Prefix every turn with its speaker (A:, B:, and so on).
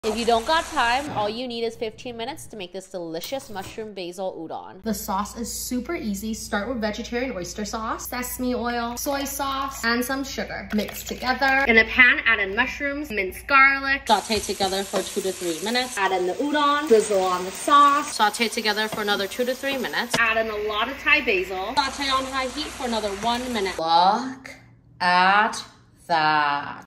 A: If you don't got time, all you need is 15 minutes to make this delicious mushroom basil udon.
B: The sauce is super easy. Start with vegetarian oyster sauce, sesame oil, soy sauce, and some sugar. Mix together. In a pan, add in mushrooms, minced garlic. Saute together for 2 to 3 minutes. Add in the udon, drizzle on the sauce. Saute together for another 2 to 3 minutes. Add in a lot of Thai basil. Saute on high heat for another 1 minute. Look at that.